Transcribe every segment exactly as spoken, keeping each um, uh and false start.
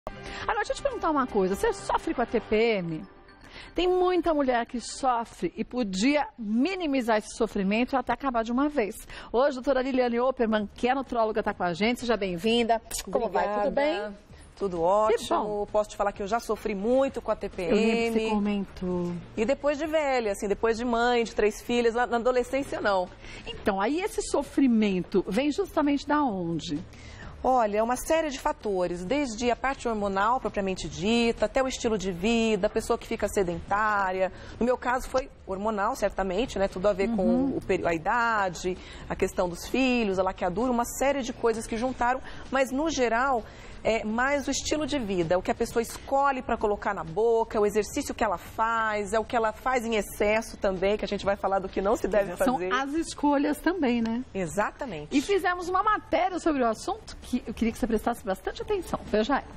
Agora, deixa eu te perguntar uma coisa. Você sofre com a T P M? Tem muita mulher que sofre e podia minimizar esse sofrimento até acabar de uma vez. Hoje, a doutora Liliane Opperman, que é nutróloga, está com a gente. Seja bem-vinda. Como vai? Tudo bem? Tudo ótimo. Posso te falar que eu já sofri muito com a T P M. Eu lembro que você comentou. E depois de velha, assim, depois de mãe, de três filhas, na adolescência não. Então, aí esse sofrimento vem justamente da onde? Olha, é uma série de fatores, desde a parte hormonal propriamente dita, até o estilo de vida, a pessoa que fica sedentária. No meu caso foi hormonal, certamente, né? Tudo a ver uhum. com o, a idade, a questão dos filhos, a laqueadura, uma série de coisas que juntaram, mas no geral é mais o estilo de vida, o que a pessoa escolhe para colocar na boca, o exercício que ela faz, é o que ela faz em excesso também, que a gente vai falar do que não se deve fazer. São as escolhas também, né? Exatamente. E fizemos uma matéria sobre o assunto que eu queria que você prestasse bastante atenção. Veja aí.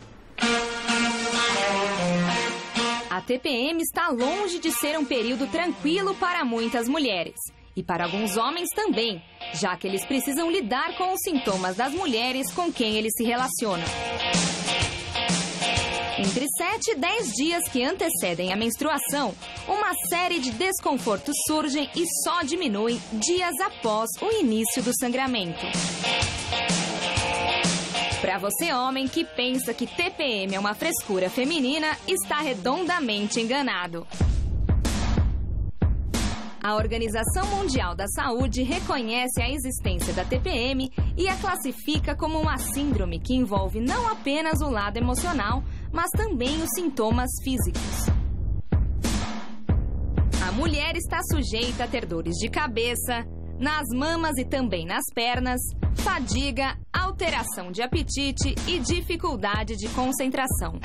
A T P M está longe de ser um período tranquilo para muitas mulheres. E para alguns homens também, já que eles precisam lidar com os sintomas das mulheres com quem eles se relacionam. Entre sete e dez dias que antecedem a menstruação, uma série de desconfortos surgem e só diminuem dias após o início do sangramento. Para você, homem, que pensa que T P M é uma frescura feminina, está redondamente enganado. A Organização Mundial da Saúde reconhece a existência da T P M e a classifica como uma síndrome que envolve não apenas o lado emocional, mas também os sintomas físicos. A mulher está sujeita a ter dores de cabeça, nas mamas e também nas pernas, fadiga, alteração de apetite e dificuldade de concentração.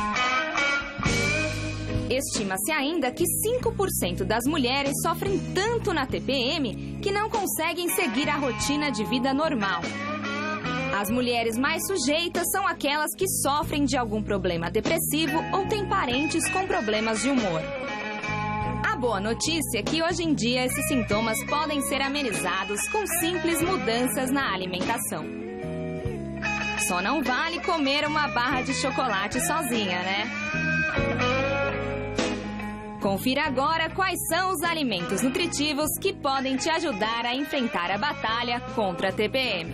Estima-se ainda que cinco por cento das mulheres sofrem tanto na T P M que não conseguem seguir a rotina de vida normal. As mulheres mais sujeitas são aquelas que sofrem de algum problema depressivo ou têm parentes com problemas de humor. A boa notícia é que hoje em dia esses sintomas podem ser amenizados com simples mudanças na alimentação. Só não vale comer uma barra de chocolate sozinha, né? Confira agora quais são os alimentos nutritivos que podem te ajudar a enfrentar a batalha contra a T P M.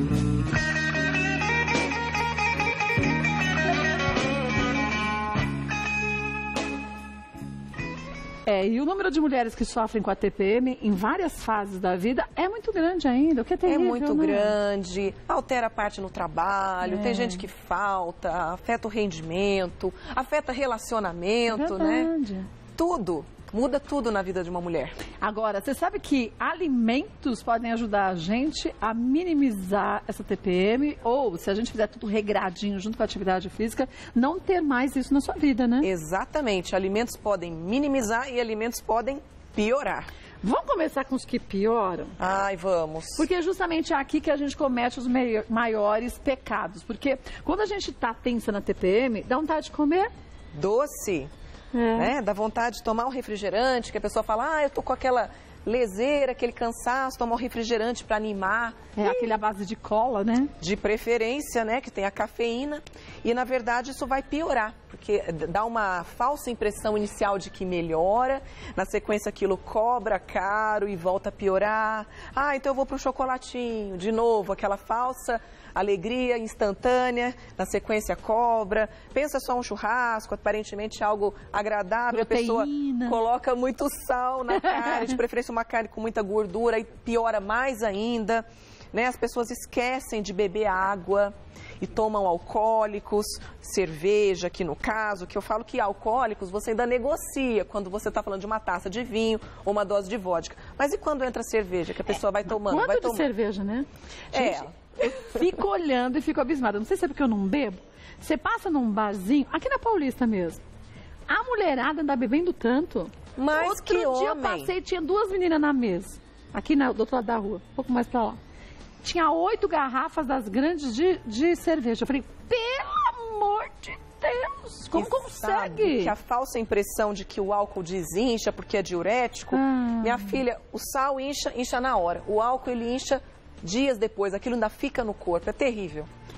É, e o número de mulheres que sofrem com a T P M em várias fases da vida é muito grande ainda, o que é terrível, É muito né? grande, altera a parte no trabalho, é. tem gente que falta, afeta o rendimento, afeta relacionamento, Verdade. né? Tudo, muda tudo na vida de uma mulher. Agora, você sabe que alimentos podem ajudar a gente a minimizar essa T P M ou, se a gente fizer tudo regradinho junto com a atividade física, não ter mais isso na sua vida, né? Exatamente, alimentos podem minimizar e alimentos podem piorar. Vamos começar com os que pioram? Ai, vamos. Porque é justamente aqui que a gente comete os maiores pecados. Porque quando a gente está tensa na T P M, dá vontade de comer doce. É. Né? Dá vontade de tomar um refrigerante, que a pessoa fala, ah, eu tô com aquela leseira, aquele cansaço, tomar um refrigerante para animar. É, e... aquele à base de cola, né? De preferência, né, que tem a cafeína. E, na verdade, isso vai piorar, porque dá uma falsa impressão inicial de que melhora, na sequência aquilo cobra caro e volta a piorar. Ah, então eu vou pro chocolatinho, de novo, aquela falsa alegria instantânea, na sequência cobra. Pensa só um churrasco, aparentemente algo agradável, proteína. A pessoa coloca muito sal na carne, de preferência uma carne com muita gordura, e piora mais ainda. Né? As pessoas esquecem de beber água e tomam alcoólicos, cerveja aqui no caso, que eu falo que alcoólicos você ainda negocia quando você está falando de uma taça de vinho ou uma dose de vodka. Mas e quando entra cerveja, que a pessoa vai tomando? Quanto vai de tomando? cerveja, né? É. Gente, eu fico olhando e fico abismada. Não sei se é porque eu não bebo. Você passa num barzinho, aqui na Paulista mesmo, a mulherada anda bebendo tanto. Mas Outro que dia homem. eu passei e tinha duas meninas na mesa, aqui na, do outro lado da rua, um pouco mais pra lá. Tinha oito garrafas das grandes de, de cerveja. Eu falei, pelo amor de Deus, como e consegue? Que a falsa impressão de que o álcool desincha porque é diurético. Ah. Minha filha, o sal incha, incha na hora. O álcool ele incha dias depois, aquilo ainda fica no corpo, é terrível.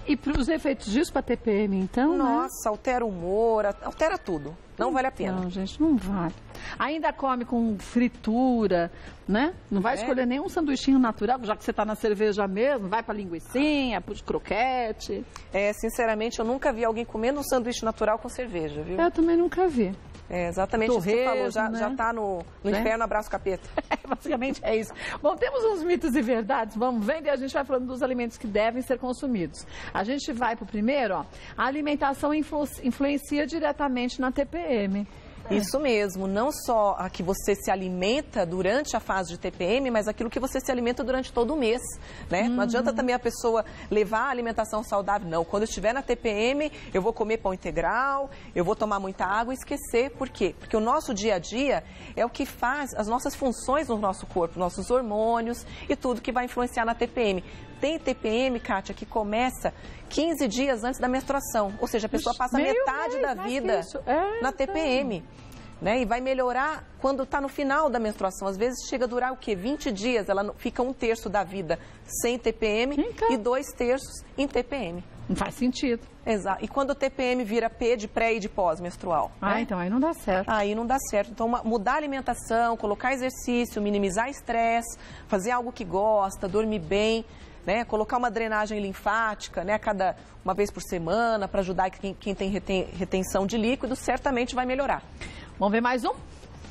E para os efeitos disso para a T P M, então, Nossa, né? altera o humor, altera tudo. Não vale a pena. Não, gente, não vale. Ainda come com fritura, né? Não vai é. escolher nenhum sanduichinho natural, já que você está na cerveja mesmo, vai para linguicinha, para croquete. É, sinceramente, eu nunca vi alguém comendo um sanduíche natural com cerveja, viu? Eu também nunca vi. É exatamente isso que você falou, já, né? já tá no, no né? inferno, abraço capeta. É, basicamente é isso. Bom, temos uns mitos e verdades, vamos vendo e a gente vai falando dos alimentos que devem ser consumidos. A gente vai pro primeiro, ó. A alimentação influ influencia diretamente na T P M. É. Isso mesmo, não só a que você se alimenta durante a fase de T P M, mas aquilo que você se alimenta durante todo o mês, né? Uhum. Não adianta também a pessoa levar a alimentação saudável, não. Quando eu estiver na T P M, eu vou comer pão integral, eu vou tomar muita água e esquecer. Por quê? Porque o nosso dia a dia é o que faz as nossas funções no nosso corpo, nossos hormônios e tudo que vai influenciar na T P M. Tem T P M, Kátia, que começa quinze dias antes da menstruação. Ou seja, a pessoa passa Meio metade mês, da vida é, na T P M. Né? E vai melhorar quando está no final da menstruação. Às vezes chega a durar o quê? vinte dias. Ela fica um terço da vida sem T P M então. E dois terços em T P M. Não faz sentido. Exato. E quando o T P M vira P de pré e de pós-menstrual? Ah, né? então aí não dá certo. Aí não dá certo. Então, uma, mudar a alimentação, colocar exercício, minimizar estresse, fazer algo que gosta, dormir bem, né? Colocar uma drenagem linfática, né? A cada uma vez por semana, para ajudar quem, quem tem reten, retenção de líquido, certamente vai melhorar. Vamos ver mais um?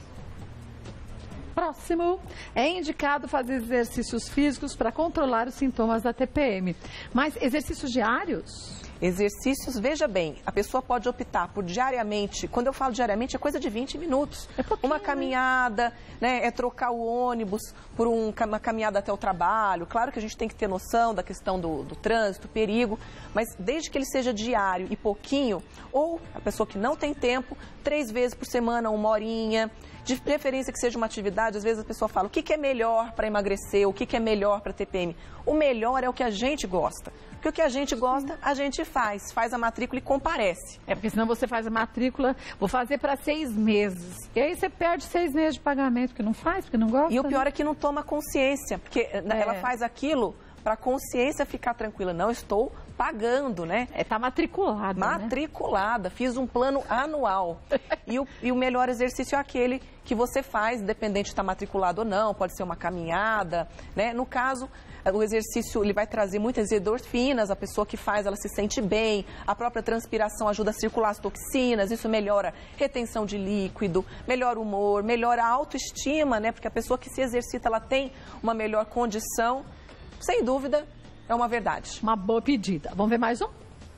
Próximo. É indicado fazer exercícios físicos para controlar os sintomas da T P M. Mas exercícios diários? Exercícios, veja bem, a pessoa pode optar por diariamente, quando eu falo diariamente, é coisa de vinte minutos. É uma caminhada, né, é trocar o ônibus por um, uma caminhada até o trabalho. Claro que a gente tem que ter noção da questão do, do trânsito, perigo, mas desde que ele seja diário e pouquinho, ou a pessoa que não tem tempo, três vezes por semana, uma horinha. De preferência que seja uma atividade, às vezes a pessoa fala o que, que é melhor para emagrecer, o que, que é melhor para T P M. O melhor é o que a gente gosta. Porque o que a gente gosta, a gente faz. Faz a matrícula e comparece. É, porque senão você faz a matrícula, vou fazer para seis meses. E aí você perde seis meses de pagamento, porque não faz, porque não gosta. E o pior né? é que não toma consciência, porque é. ela faz aquilo para a consciência ficar tranquila. Não estou pagando, né? É, tá matriculada. Matriculada, né? Fiz um plano anual. e, o, e o melhor exercício é aquele que você faz, independente de estar matriculado ou não, pode ser uma caminhada, né? No caso, o exercício ele vai trazer muitas endorfinas, a pessoa que faz, ela se sente bem, a própria transpiração ajuda a circular as toxinas, isso melhora retenção de líquido, melhora o humor, melhora a autoestima, né? Porque a pessoa que se exercita, ela tem uma melhor condição, sem dúvida, é uma verdade. Uma boa pedida. Vamos ver mais um?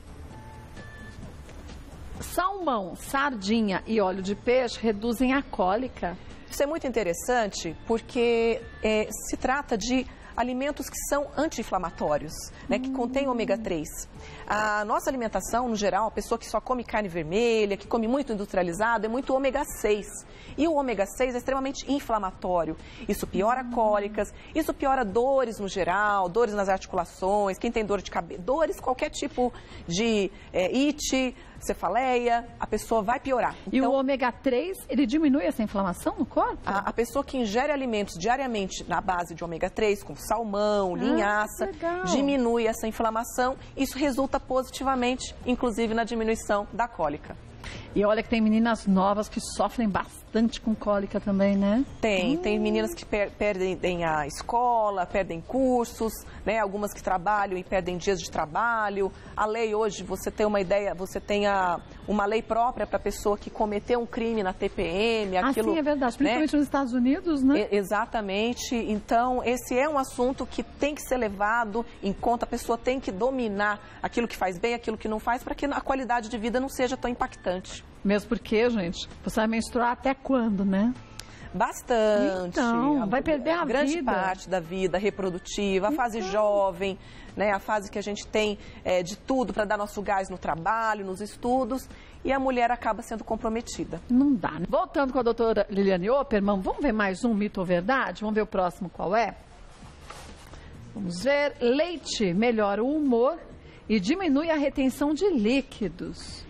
Salmão, sardinha e óleo de peixe reduzem a cólica. Isso é muito interessante porque é, se trata de alimentos que são anti-inflamatórios, né, que contêm ômega três. A nossa alimentação, no geral, a pessoa que só come carne vermelha, que come muito industrializado, é muito ômega seis. E o ômega seis é extremamente inflamatório. Isso piora cólicas, isso piora dores no geral, dores nas articulações, quem tem dor de cabeça, dores, qualquer tipo de é, it, cefaleia, a pessoa vai piorar. E então, o ômega três, ele diminui essa inflamação no corpo? A, a pessoa que ingere alimentos diariamente na base de ômega três, como salmão, ah, linhaça, diminui essa inflamação. Isso resulta positivamente, inclusive, na diminuição da cólica. E olha que tem meninas novas que sofrem bastante com cólica também, né? Tem, hum. tem meninas que per perdem a escola, perdem cursos, né? Algumas que trabalham e perdem dias de trabalho. A lei hoje, você tem uma ideia, você tem a, uma lei própria para a pessoa que cometeu um crime na T P M. Aquilo, ah, sim, é verdade, principalmente né? nos Estados Unidos, né? E, exatamente. Então, esse é um assunto que tem que ser levado em conta. A pessoa tem que dominar aquilo que faz bem, aquilo que não faz, para que a qualidade de vida não seja tão impactante. Mesmo porque, gente, você vai menstruar até quando, né? Bastante. Então, vai perder a, a grande vida. parte da vida reprodutiva, a então. fase jovem, né? A fase que a gente tem é, de tudo para dar nosso gás no trabalho, nos estudos, e a mulher acaba sendo comprometida. Não dá, né? Voltando com a doutora Liliane Opperman, vamos ver mais um mito ou verdade? Vamos ver o próximo qual é? Vamos ver. Leite melhora o humor e diminui a retenção de líquidos.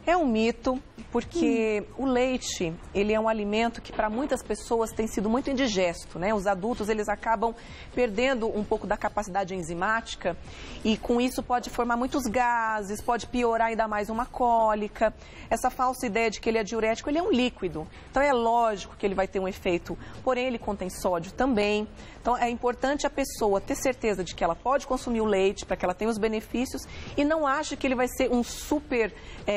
É um mito, porque hum. o leite, ele é um alimento que para muitas pessoas tem sido muito indigesto, né? Os adultos, eles acabam perdendo um pouco da capacidade enzimática e com isso pode formar muitos gases, pode piorar ainda mais uma cólica. Essa falsa ideia de que ele é diurético, ele é um líquido, então é lógico que ele vai ter um efeito, porém ele contém sódio também. Então é importante a pessoa ter certeza de que ela pode consumir o leite para que ela tenha os benefícios e não ache que ele vai ser um super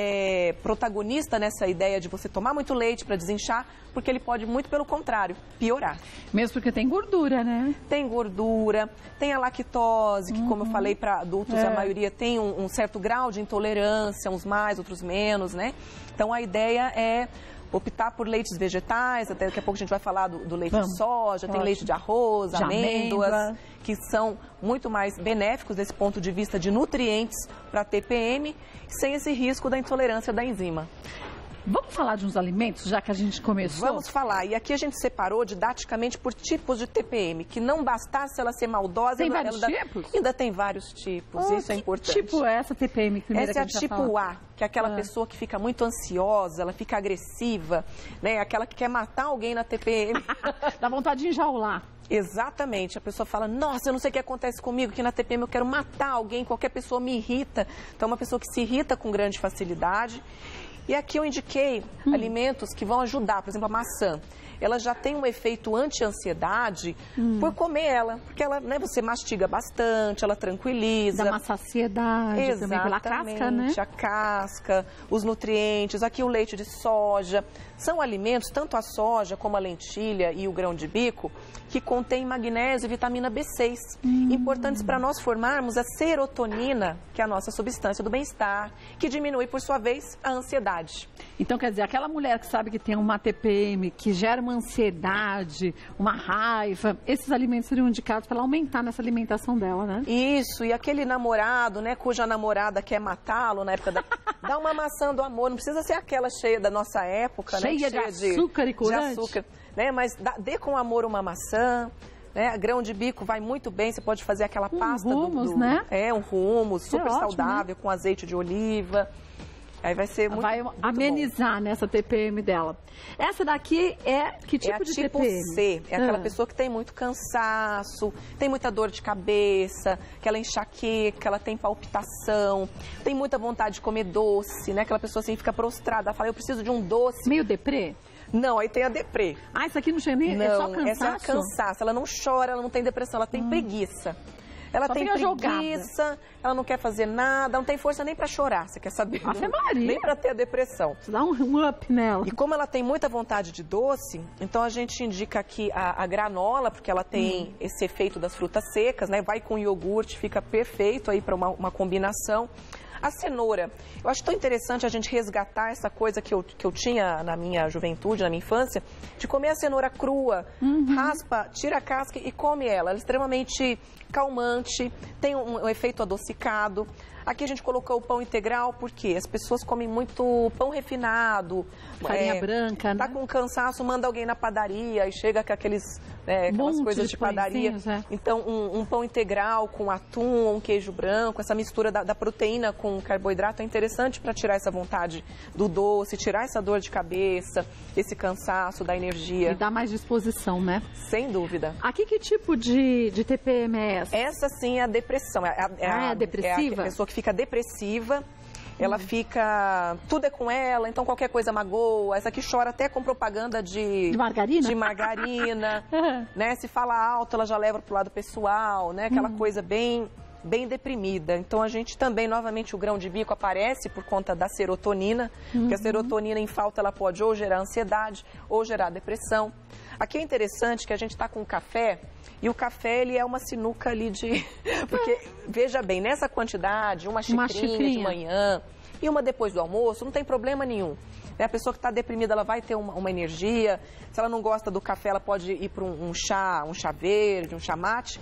é, protagonista nessa ideia de você tomar muito leite para desinchar, porque ele pode, muito pelo contrário, piorar. Mesmo porque tem gordura, né? Tem gordura, tem a lactose, que uhum. como eu falei, para adultos é. a maioria tem um, um certo grau de intolerância, uns mais, outros menos, né? Então a ideia é optar por leites vegetais, até daqui a pouco a gente vai falar do, do leite Vamos. de soja, Ótimo. tem leite de arroz, de amêndoas, amêndoa. que são muito mais benéficos desse ponto de vista de nutrientes para a T P M, sem esse risco da intolerância da enzima. Vamos falar de uns alimentos, já que a gente começou? Vamos falar. E aqui a gente separou didaticamente por tipos de T P M, que não bastasse ela ser maldosa... Tem ela, vários ela tipos? Ainda, ainda tem vários tipos, oh, isso é importante. Tipo é essa T P M primeira Essa que é a gente a tipo falar. A, que é aquela ah. pessoa que fica muito ansiosa, ela fica agressiva, né? Aquela que quer matar alguém na T P M. Dá vontade de enjaular. Exatamente, a pessoa fala, nossa, eu não sei o que acontece comigo, que na T P M eu quero matar alguém, qualquer pessoa me irrita. Então, é uma pessoa que se irrita com grande facilidade. E aqui eu indiquei hum. alimentos que vão ajudar, por exemplo, a maçã. Ela já tem um efeito anti-ansiedade hum. por comer ela, porque ela, né, você mastiga bastante, ela tranquiliza. Dá uma saciedade. Exatamente, também pela casca, né? A casca, os nutrientes, aqui o leite de soja. São alimentos, tanto a soja como a lentilha e o grão de bico, que contém magnésio e vitamina B seis, hum. importantes para nós formarmos a serotonina, que é a nossa substância do bem-estar, que diminui, por sua vez, a ansiedade. Então, quer dizer, aquela mulher que sabe que tem uma T P M, que gera uma ansiedade, uma raiva, esses alimentos seriam indicados para ela aumentar nessa alimentação dela, né? Isso, e aquele namorado, né, cuja namorada quer matá-lo na época da... Dá uma maçã do amor, não precisa ser aquela cheia da nossa época, cheia, né? Cheia de açúcar de, e corante. De açúcar, né? Mas dá, dê com amor uma maçã, né? Grão de bico vai muito bem, você pode fazer aquela um pasta hummus, do, do... né? É, um hummus, super é ótimo, saudável, né? com azeite de oliva. Aí vai ser muito Vai muito amenizar bom. Nessa T P M dela. Essa daqui é que tipo é a de tipo T P M? C, é aquela ah. pessoa que tem muito cansaço, tem muita dor de cabeça, aquela enxaqueca, ela tem palpitação, tem muita vontade de comer doce, né? Aquela pessoa assim fica prostrada, ela fala, eu preciso de um doce. Meio deprê? Não, aí tem a deprê. Ah, isso aqui não chega nem, não, é só cansaço? Essa é cansaço, ela não chora, ela não tem depressão, ela tem hum. preguiça. Ela Só tem preguiça, jogada. Ela não quer fazer nada, não tem força nem para chorar, você quer saber? Ave Maria. Nem para ter a depressão. Você dá um up nela. E como ela tem muita vontade de doce, então a gente indica aqui a, a granola, porque ela tem hum. esse efeito das frutas secas, né? Vai com iogurte, fica perfeito aí para uma, uma combinação. A cenoura. Eu acho tão interessante a gente resgatar essa coisa que eu, que eu tinha na minha juventude, na minha infância, de comer a cenoura crua, uhum. raspa, tira a casca e come ela. Ela é extremamente calmante, tem um, um efeito adocicado. Aqui a gente colocou o pão integral, porque as pessoas comem muito pão refinado. Farinha é, branca, né? Tá com cansaço, manda alguém na padaria e chega com aqueles, é, aquelas coisas de, de padaria. É. Então, um, um pão integral com atum ou um queijo branco, essa mistura da, da proteína com carboidrato é interessante para tirar essa vontade do doce, tirar essa dor de cabeça, esse cansaço, da energia. E dá mais disposição, né? Sem dúvida. Aqui que tipo de, de T P M é essa? Essa sim é a depressão. É a, é ah, é a depressiva? É a pessoa que fica depressiva, ela hum. fica, tudo é com ela, então qualquer coisa magoa. Essa aqui chora até com propaganda de... De margarina? De margarina, né? Se fala alto, ela já leva pro lado pessoal, né? Aquela hum. coisa bem, bem deprimida. Então a gente também, novamente, o grão de bico aparece por conta da serotonina, uhum. porque a serotonina em falta, ela pode ou gerar ansiedade, ou gerar depressão. Aqui é interessante que a gente está com café, e o café, ele é uma sinuca ali de... Porque, veja bem, nessa quantidade, uma xicrinha, uma xicrinha de manhã e uma depois do almoço, não tem problema nenhum. A pessoa que está deprimida, ela vai ter uma, uma energia. Se ela não gosta do café, ela pode ir para um, um chá, um chá verde, um chá mate.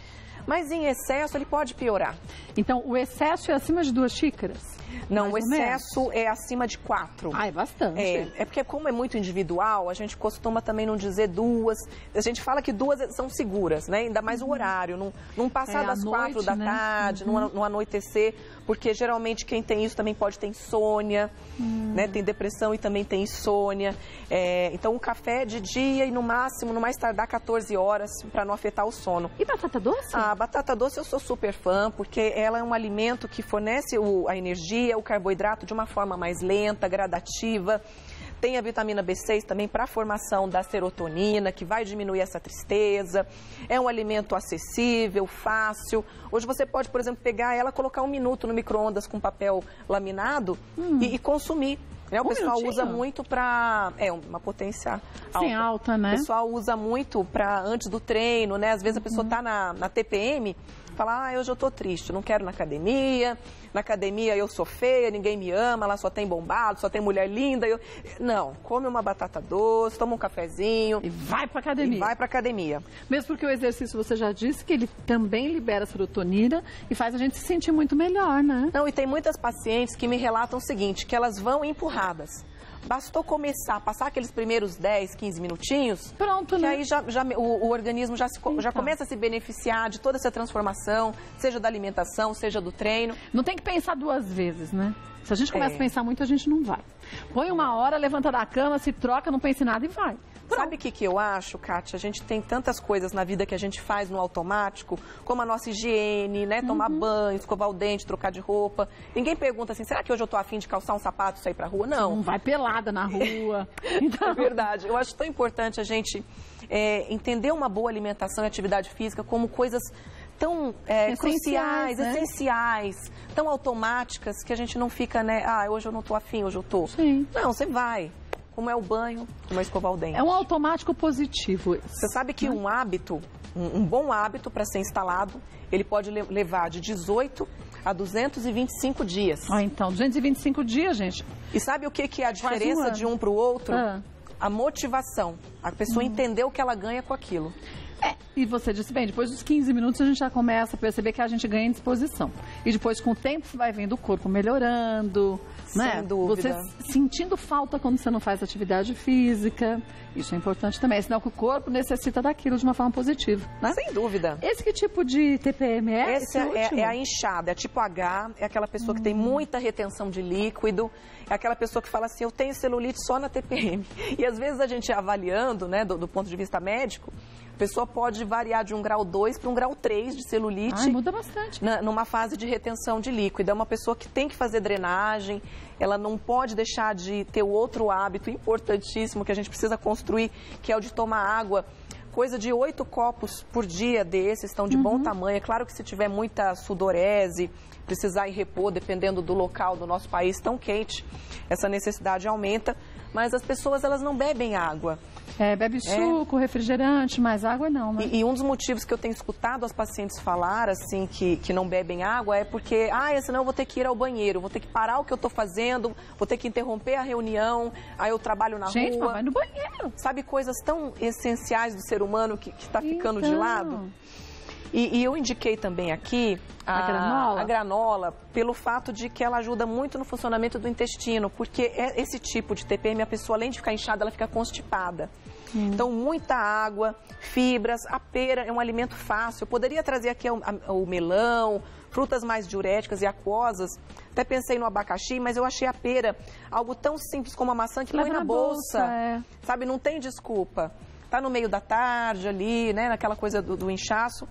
Mas em excesso ele pode piorar. Então, o excesso é acima de duas xícaras? Não, Mais o excesso é acima de quatro. Ah, é bastante. É, é porque como é muito individual, a gente costuma também não dizer duas. A gente fala que duas são seguras, né? Ainda mais o horário, não, não passar É, das à quatro noite, da né? tarde, Uhum. não, não anoitecer, porque geralmente quem tem isso também pode ter insônia, Hum. né? Tem depressão e também tem insônia. É, então o café é de dia e no máximo, no mais tardar, quatorze horas, para não afetar o sono. E batata doce? A batata doce eu sou super fã, porque ela é um alimento que fornece o, a energia, o carboidrato de uma forma mais lenta, gradativa. Tem a vitamina B seis também para a formação da serotonina, que vai diminuir essa tristeza. É um alimento acessível, fácil. Hoje você pode, por exemplo, pegar ela, colocar um minuto no micro-ondas com papel laminado hum. e, e consumir. Né? O um pessoal minutinho? usa muito para... É, uma potência alta. Sim, alta, né? O pessoal usa muito para antes do treino, né? Às vezes a pessoa está na, na T P M, fala, ah, hoje eu tô triste, não quero ir na academia, na academia eu sou feia, ninguém me ama, lá só tem bombado, só tem mulher linda. Eu... Não, come uma batata doce, toma um cafezinho. E vai pra academia. E vai pra academia. Mesmo porque o exercício, você já disse, que ele também libera serotonina e faz a gente se sentir muito melhor, né? Não, e tem muitas pacientes que me relatam o seguinte, que elas vão empurradas. Bastou começar, passar aqueles primeiros dez, quinze minutinhos, pronto, que né? aí já, já, o, o organismo já, se, então. já começa a se beneficiar de toda essa transformação, seja da alimentação, seja do treino. Não tem que pensar duas vezes, né? Se a gente começa É. a pensar muito, a gente não vai. Põe uma hora, levanta da cama, se troca, não pense em nada e vai. Pronto. Sabe o que, que eu acho, Kátia? A gente tem tantas coisas na vida que a gente faz no automático, como a nossa higiene, né? Tomar Uhum. banho, escovar o dente, trocar de roupa. Ninguém pergunta assim, será que hoje eu tô afim de calçar um sapato e sair pra rua? Não. Não vai pelada na rua. Então... É verdade. Eu acho tão importante a gente é, entender uma boa alimentação e atividade física como coisas tão é, Essenciais, cruciais, né? essenciais, tão automáticas que a gente não fica, né? Ah, hoje eu não tô afim, hoje eu tô. Sim. Não, você vai. Como é o banho, como é escovar o dente. É um automático positivo. Você sabe que um hábito, um, um bom hábito para ser instalado, ele pode le levar de dezoito a duzentos e vinte e cinco dias. Ah, então, duzentos e vinte e cinco dias, gente. E sabe o que, que é a Faz um diferença ano. de um para o outro? Ah. A motivação. A pessoa Hum. entender o que ela ganha com aquilo. É, e você disse bem, depois dos quinze minutos a gente já começa a perceber que a gente ganha em disposição. E depois, com o tempo, vai vendo o corpo melhorando, né? Sem dúvida. Você sentindo falta quando você não faz atividade física. Isso é importante também, é sinal que o corpo necessita daquilo de uma forma positiva, né? Sem dúvida. Esse que tipo de T P M é? Esse é, último? é a inchada, é tipo H, é aquela pessoa que tem muita retenção de líquido, é aquela pessoa que fala assim, eu tenho celulite só na T P M. E às vezes a gente avaliando, né, do, do ponto de vista médico, a pessoa pode variar de um grau dois para um grau três de celulite. Ai, muda bastante. Na, numa fase de retenção de líquido. É uma pessoa que tem que fazer drenagem, ela não pode deixar de ter o outro hábito importantíssimo que a gente precisa construir, que é o de tomar água. Coisa de oito copos por dia desses, estão de uhum. bom tamanho. É claro que se tiver muita sudorese, precisar ir repor, dependendo do local do nosso país tão quente, essa necessidade aumenta. Mas as pessoas, elas não bebem água. É, bebe suco, é. refrigerante, mas água não, né? E, e um dos motivos que eu tenho escutado as pacientes falar, assim, que, que não bebem água, é porque, ah, senão eu vou ter que ir ao banheiro, vou ter que parar o que eu estou fazendo, vou ter que interromper a reunião, aí eu trabalho na Gente, rua. Gente, vai no banheiro. Sabe, coisas tão essenciais do ser humano que está ficando então... de lado? E, e eu indiquei também aqui a, a, granola? a granola pelo fato de que ela ajuda muito no funcionamento do intestino, porque é esse tipo de T P M, a pessoa além de ficar inchada, ela fica constipada. Hum. Então, muita água, fibras, a pera é um alimento fácil. Eu poderia trazer aqui o, a, o melão, frutas mais diuréticas e aquosas. Até pensei no abacaxi, mas eu achei a pera algo tão simples como a maçã que põe na, na bolsa. bolsa é. Sabe, não tem desculpa. Tá no meio da tarde ali, né, naquela coisa do, do inchaço.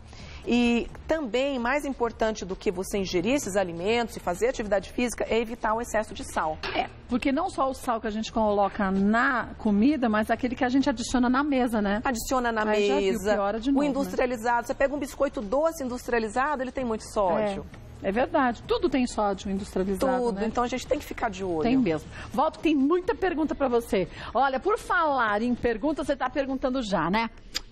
E também, mais importante do que você ingerir esses alimentos e fazer atividade física, é evitar o excesso de sal. É, porque não só o sal que a gente coloca na comida, mas aquele que a gente adiciona na mesa, né? Adiciona na Aí mesa, já viu, piora de novo, o industrializado. Né? Você pega um biscoito doce industrializado, ele tem muito sódio. É. É verdade, tudo tem sódio industrializado, Tudo, né? então a gente tem que ficar de olho. Tem mesmo. Volto, tem muita pergunta para você. Olha, por falar em perguntas, você está perguntando já, né?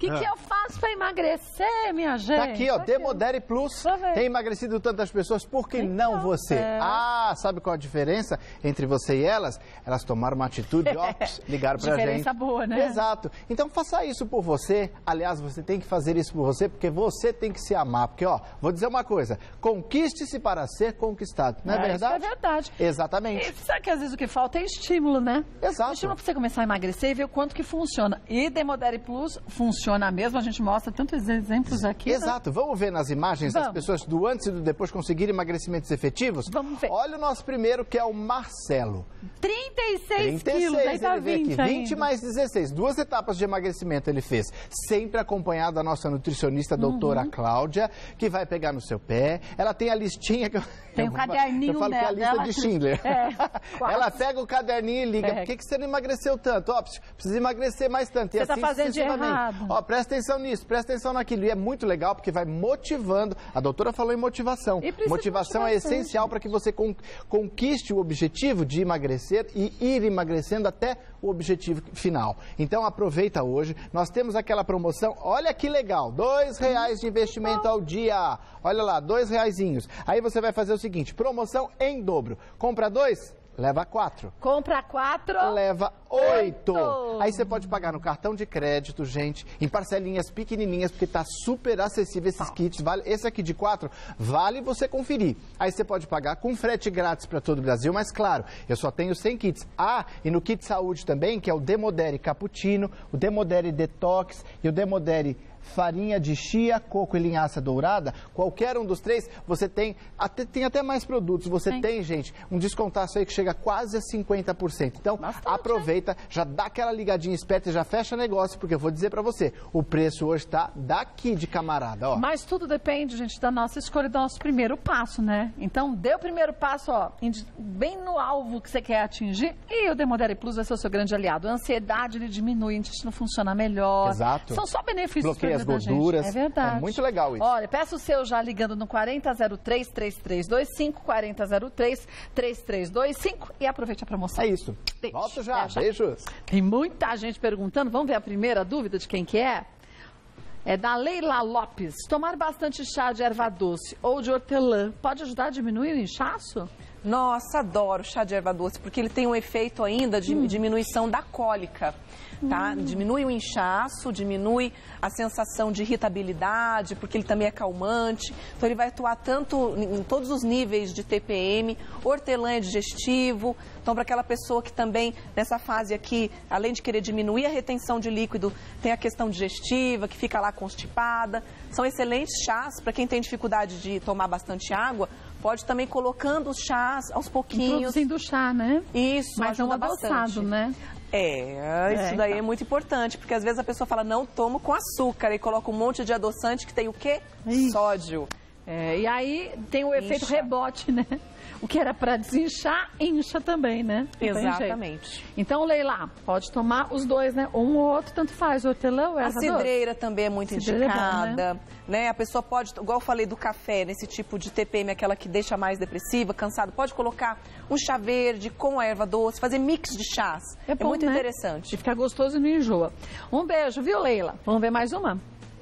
que, que eu faço para emagrecer, minha gente? Tá aqui, ó, Demodere Plus. Tem emagrecido tantas pessoas, por que não você? É. Ah, sabe qual a diferença entre você e elas? Elas tomaram uma atitude, ó, ligaram pra gente. Diferença boa, né? Exato. Então faça isso por você. Aliás, você tem que fazer isso por você, porque você tem que se amar. Porque, ó, vou dizer uma coisa, conquiste-se para ser conquistado. Não é, é verdade? Isso é verdade. Exatamente. E sabe que às vezes o que falta é estímulo, né? Exato. Estímulo para você começar a emagrecer e ver o quanto que funciona. E Demodere Plus funciona mesmo, a gente mostra tantos exemplos aqui. Exato. Né? Vamos ver nas imagens Vamos. as pessoas do antes e do depois conseguirem emagrecimentos efetivos? Vamos ver. Olha o nosso primeiro, que é o Marcelo. trinta e seis trinta e seis, quilos, aí tá ele vê aqui, vinte vinte mais dezesseis. Duas etapas de emagrecimento ele fez. Sempre acompanhado da nossa nutricionista, a doutora Uhum. Cláudia, que vai pegar no seu pé. Ela tem a listinha que eu... Tem o caderninho Eu falo que é a lista dela. de Schindler. É, quase. Ela pega o caderninho e liga. É. Por que, que você não emagreceu tanto? Ó, precisa emagrecer mais tanto. E Você tá assim fazendo de sucessivamente. errado. Ó, presta atenção nisso, presta atenção naquilo. E é muito legal porque vai motivando. A doutora falou em motivação. E precisa Motivação é motivação. essencial para que você con- conquiste o objetivo de emagrecer e ir emagrecendo até o objetivo final. Então aproveita hoje. Nós temos aquela promoção. Olha que legal, dois reais de investimento ao dia. Olha lá, dois reaisinhos. Aí você vai fazer o seguinte, promoção em dobro. Compra dois, leva quatro. Compra quatro. Leva oito. Oito. Aí você pode pagar no cartão de crédito, gente, em parcelinhas pequenininhas, porque tá super acessível esses kits. Vale, esse aqui de quatro, vale você conferir. Aí você pode pagar com frete grátis para todo o Brasil, mas claro, eu só tenho cem kits. Ah, e no kit saúde também, que é o Demodere Cappuccino, o Demodere Detox e o Demodere farinha de chia, coco e linhaça dourada, qualquer um dos três, você tem até, tem até mais produtos. Você Sim. tem, gente, um descontaço aí que chega quase a cinquenta por cento. Então, Bastante, aproveita, já dá aquela ligadinha esperta e já fecha negócio, porque eu vou dizer pra você, o preço hoje tá daqui de camarada, ó. Mas tudo depende, gente, da nossa escolha, do nosso primeiro passo, né? Então, dê o primeiro passo, ó, indi- bem no alvo que você quer atingir, e o Demodere Plus vai ser o seu grande aliado. A ansiedade, ele diminui, o intestino funciona melhor. Exato. São só benefícios Bloqueia pra as vida da gente. gorduras. É verdade. É muito legal isso. Olha, peça o seu já ligando no quarenta zero três, três três dois cinco, quarenta zero três, três três dois cinco e aproveite a promoção. É isso. Beijo. Volto já. Até já. Beijos. Tem muita gente perguntando, vamos ver a primeira dúvida de quem que é? É da Leila Lopes. Tomar bastante chá de erva doce ou de hortelã pode ajudar a diminuir o inchaço? Nossa, adoro chá de erva doce, porque ele tem um efeito ainda de Hum. diminuição da cólica, tá? Diminui o inchaço, diminui a sensação de irritabilidade, porque ele também é calmante. Então ele vai atuar tanto em todos os níveis de T P M, hortelã é digestivo. Então para aquela pessoa que também, nessa fase aqui, além de querer diminuir a retenção de líquido, tem a questão digestiva, que fica lá constipada. São excelentes chás para quem tem dificuldade de tomar bastante água. Pode também colocando os chás aos pouquinhos. Introduzindo o chá, né? Isso, Mas não ajuda adoçado, bastante. né? É, isso É, daí então. é muito importante, porque às vezes a pessoa fala, não tomo com açúcar, e coloca um monte de adoçante que tem o quê? Isso. Sódio. É, e aí tem o efeito Incha. rebote, né? O que era para desinchar, incha também, né? Não tem jeito. Exatamente. Então, Leila, pode tomar os dois, né? Um ou outro, tanto faz. Hortelã ou A erva doce? cidreira também é muito Cidreira é bom, indicada, né? A pessoa pode, igual eu falei do café, nesse tipo de T P M, aquela que deixa mais depressiva, cansado, pode colocar um chá verde com a erva doce, fazer mix de chás. É, bom, muito né? interessante. E fica gostoso e não enjoa. Um beijo, viu, Leila? Vamos ver mais uma?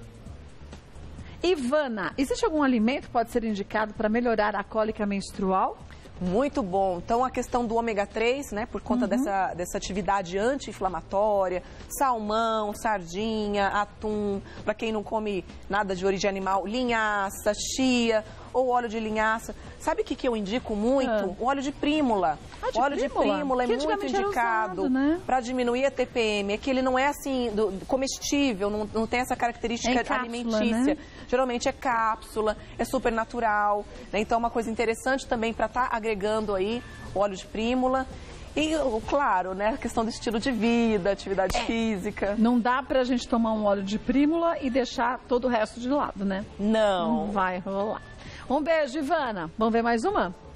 Ivana, existe algum alimento que pode ser indicado para melhorar a cólica menstrual? Muito bom. Então, a questão do ômega três, né, por conta dessa, dessa atividade anti-inflamatória, salmão, sardinha, atum, para quem não come nada de origem animal, linhaça, chia ou óleo de linhaça. Sabe o que, que eu indico muito? Ah. O óleo de prímula. Ah, de o óleo prímula? de prímula é Que muito antigamente era indicado usado, né? para diminuir a T P M. É que ele não é assim, do, comestível, não, não tem essa característica É em cápsula, alimentícia. né? Geralmente é cápsula, é super natural, né? Então é uma coisa interessante também para estar agregando aí o óleo de prímula. E, claro, né, a questão do estilo de vida, atividade É. física. Não dá pra gente tomar um óleo de prímula e deixar todo o resto de lado, né? Não. Não vai rolar. Um beijo, Ivana. Vamos ver mais uma?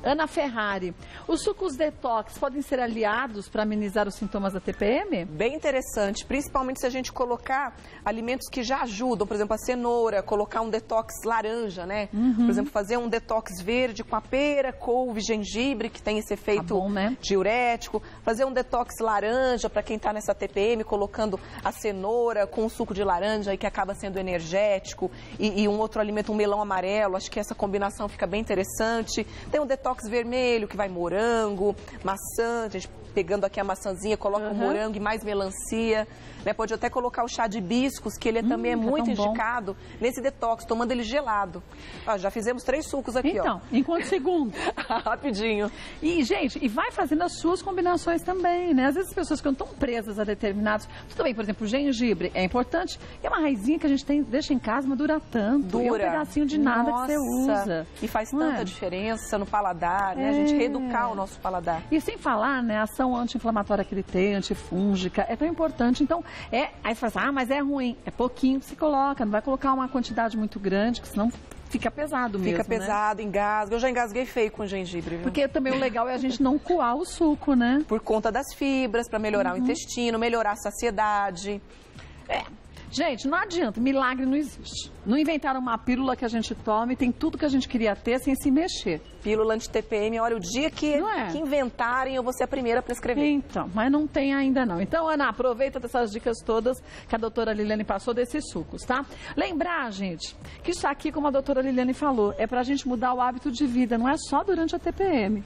Ana Ferrari, os sucos detox podem ser aliados para amenizar os sintomas da T P M? Bem interessante, principalmente se a gente colocar alimentos que já ajudam, por exemplo, a cenoura, colocar um detox laranja, né? Uhum. Por exemplo, fazer um detox verde com a pera, couve, gengibre, que tem esse efeito tá bom, né? diurético. Fazer um detox laranja para quem está nessa T P M, colocando a cenoura com o suco de laranja, aí, que acaba sendo energético, e, e um outro alimento, um melão amarelo. Acho que essa combinação fica bem interessante. Tem um detox vermelho, que vai morango, maçã, a gente pegando aqui a maçãzinha, coloca uhum. o morango e mais melancia. Né? Pode até colocar o chá de hibiscos, que ele hum, também é muito é indicado bom. Nesse detox, tomando ele gelado. Ó, já fizemos três sucos aqui, então, ó. Então, em quantos segundos? Rapidinho. E, gente, e vai fazendo as suas combinações também, né? Às vezes as pessoas ficam tão presas a determinados... Tudo bem, por exemplo, o gengibre é importante. É uma raizinha que a gente tem, deixa em casa, mas dura tanto. Dura. E é um pedacinho de nada Nossa. que você usa. E faz não tanta é? diferença no paladar, né? É. A gente reeducar o nosso paladar. E sem falar, né, a ação anti-inflamatória que ele tem, antifúngica, é tão importante. Então, é... Aí você fala assim, ah, mas é ruim. É pouquinho que se coloca, não vai colocar uma quantidade muito grande, que senão fica pesado mesmo, Fica pesado, né? engasga. Eu já engasguei feio com gengibre, viu? Porque também o legal é a gente não coar o suco, né? Por conta das fibras, para melhorar uhum. o intestino, melhorar a saciedade. É. Gente, não adianta, milagre não existe. Não inventaram uma pílula que a gente tome, tem tudo que a gente queria ter sem se mexer. Pílula anti-T P M, olha, o dia que, é? que inventarem, eu vou ser a primeira a prescrever. Então, mas não tem ainda não. Então, Ana, aproveita dessas dicas todas que a doutora Liliane passou desses sucos, tá? Lembrar, gente, que isso aqui, como a doutora Liliane falou, é pra gente mudar o hábito de vida, não é só durante a T P M.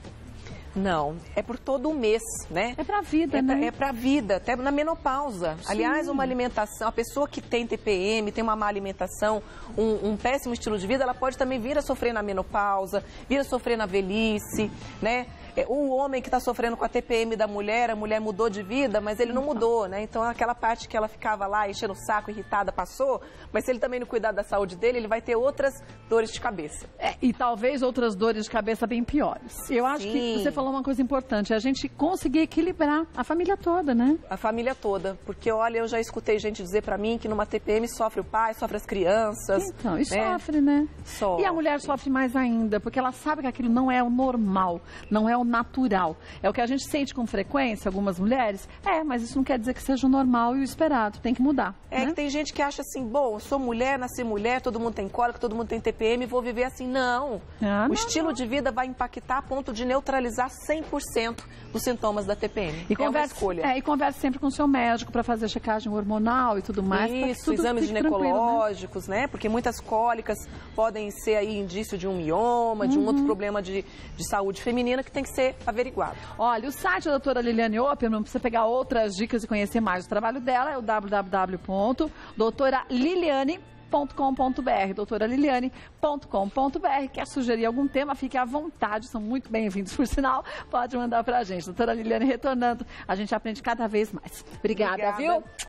Não, é por todo o mês, né? É pra vida, é né? Pra, é pra vida, até na menopausa. Sim. Aliás, uma alimentação, a pessoa que tem T P M, tem uma má alimentação, um, um péssimo estilo de vida, ela pode também vir a sofrer na menopausa, vir a sofrer na velhice, né? O homem que está sofrendo com a T P M da mulher, a mulher mudou de vida, mas ele não mudou, né? Então, aquela parte que ela ficava lá enchendo o saco, irritada, passou, mas se ele também não cuidar da saúde dele, ele vai ter outras dores de cabeça. É, e talvez outras dores de cabeça bem piores. Eu acho Sim. que você falou uma coisa importante, é a gente conseguir equilibrar a família toda, né? A família toda, porque olha, eu já escutei gente dizer pra mim que numa T P M sofre o pai, sofre as crianças. Então, e né? sofre, né? Sofre. E a mulher sofre mais ainda, porque ela sabe que aquilo não é o normal, não é o natural. É o que a gente sente com frequência, algumas mulheres, é, mas isso não quer dizer que seja o normal e o esperado, tem que mudar. É né? que tem gente que acha assim, bom, eu sou mulher, nasci mulher, todo mundo tem cólica, todo mundo tem T P M, vou viver assim. Não. Ah, o não, estilo não. de vida vai impactar a ponto de neutralizar cem por cento dos sintomas da T P M. E é converse, uma escolha. É, e converse sempre com o seu médico para fazer checagem hormonal e tudo mais. Isso, tudo exames ginecológicos, né? né? Porque muitas cólicas podem ser aí indício de um mioma, uhum. de um outro problema de, de saúde feminina que tem que ser averiguado. Olha, o site da doutora Liliane Opperman, para você pegar outras dicas e conhecer mais o trabalho dela, é o w w w ponto doutora liliane ponto com ponto b r, doutora liliane ponto com ponto b r. Quer sugerir algum tema? Fique à vontade, são muito bem-vindos, por sinal, pode mandar pra gente. Doutora Liliane retornando, a gente aprende cada vez mais. Obrigada, Obrigada. viu?